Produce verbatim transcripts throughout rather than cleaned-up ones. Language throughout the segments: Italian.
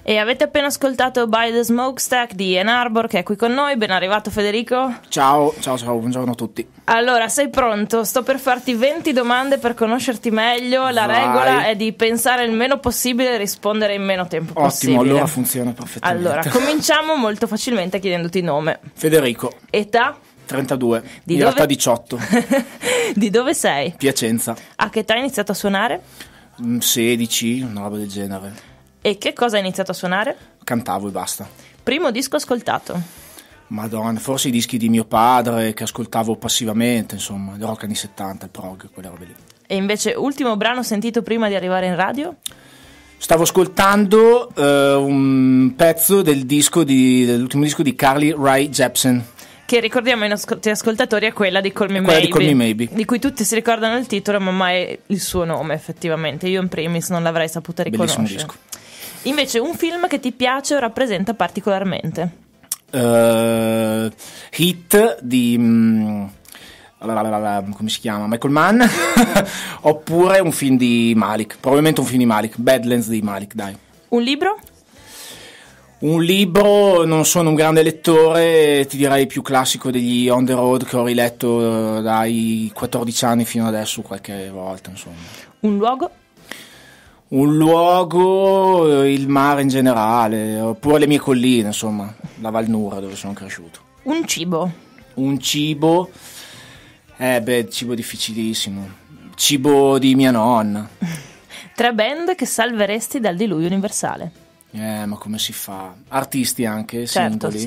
E avete appena ascoltato By the Smokestack di Ann Arbor, che è qui con noi. Ben arrivato Federico. Ciao, ciao, ciao, buongiorno a tutti. Allora, sei pronto? Sto per farti venti domande per conoscerti meglio. La Vai. regola è di pensare il meno possibile e rispondere in meno tempo Ottimo, possibile. allora funziona perfettamente. Allora, cominciamo molto facilmente chiedendoti nome. Federico. Età? trentadue, Di in dove? realtà diciotto. Di dove sei? Piacenza. A che età hai iniziato a suonare? Mm, sedici, una roba del genere. E che cosa hai iniziato a suonare? Cantavo e basta. Primo disco ascoltato? Madonna, forse i dischi di mio padre che ascoltavo passivamente, insomma, il rock anni settanta, il prog, quelle robe lì. E invece ultimo brano sentito prima di arrivare in radio? Stavo ascoltando eh, un pezzo del disco di, dell'ultimo disco di Carly Rae Jepsen. Che ricordiamo ai nostri ascoltatori è quella di Call Me Quella Maybe, di Call Me Maybe, di cui tutti si ricordano il titolo ma mai il suo nome effettivamente. Io in primis non l'avrei saputa riconoscere. Bellissimo disco. Invece un film che ti piace o rappresenta particolarmente? Uh, Hit di mm, la, la, la, la, come si chiama? Michael Mann. Oppure un film di Malik, probabilmente un film di Malik, Badlands di Malik, dai. Un libro? Un libro, non sono un grande lettore, ti direi più classico degli On the Road che ho riletto dai quattordici anni fino adesso qualche volta, insomma. Un luogo? Un luogo, il mare in generale, oppure le mie colline, insomma, la Val Nura dove sono cresciuto. Un cibo? Un cibo, eh beh, cibo difficilissimo, cibo di mia nonna. Tre band che salveresti dal diluvio universale? Eh, ma come si fa? Artisti anche, Certo, singoli. sì.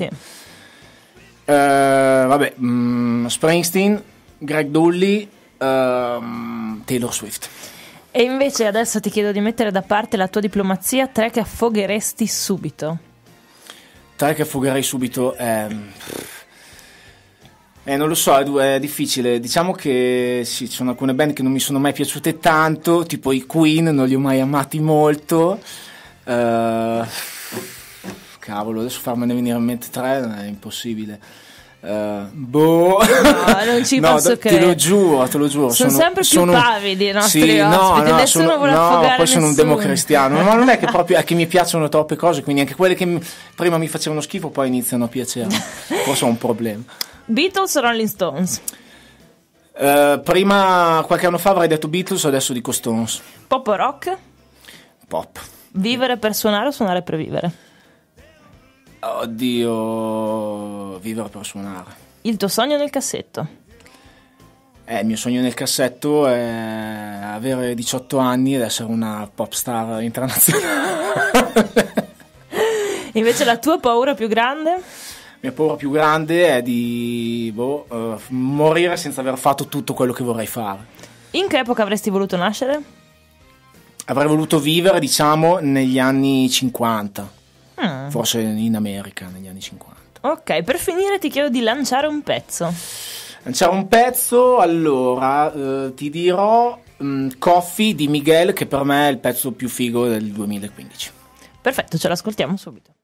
Eh, vabbè, mm, Springsteen, Greg Dulli, ehm, Taylor Swift. E invece adesso ti chiedo di mettere da parte la tua diplomazia, tre che affogheresti subito. Tre che affogherei subito, eh, eh, non lo so, è, è difficile. Diciamo che sì, ci sono alcune band che non mi sono mai piaciute tanto, tipo i Queen, non li ho mai amati molto. Uh, cavolo, adesso farmene venire in mente tre è impossibile. Uh, boh, no, non ci no, posso te credere. lo giuro, te lo giuro. Sono, sono sempre più sono, pavidi i nostri sì, ospiti. no, no, Nessuno sono, vuole no, affogare poi sono nessuno. un democristiano, ma non è che proprio è che mi piacciono troppe cose, quindi anche quelle che mi, prima mi facevano schifo poi iniziano a piacere. Forse ho un problema. Beatles o Rolling Stones? Uh, prima, qualche anno fa avrei detto Beatles, adesso dico Stones. Pop o rock? Pop. Vivere per suonare o suonare per vivere? Oddio, vivere per suonare. Il tuo sogno nel cassetto? Eh, il mio sogno nel cassetto è avere diciotto anni ed essere una pop star internazionale. Invece la tua paura più grande? La mia paura più grande è di boh, uh, morire senza aver fatto tutto quello che vorrei fare. In che epoca avresti voluto nascere? Avrei voluto vivere, diciamo, negli anni cinquanta. Mm. Forse in America, negli anni cinquanta. Ok, per finire ti chiedo di lanciare un pezzo. Lanciare un pezzo, allora, eh, ti dirò um, Coffee di Miguel, che per me è il pezzo più figo del duemilaquindici. Perfetto, ce l'ascoltiamo subito.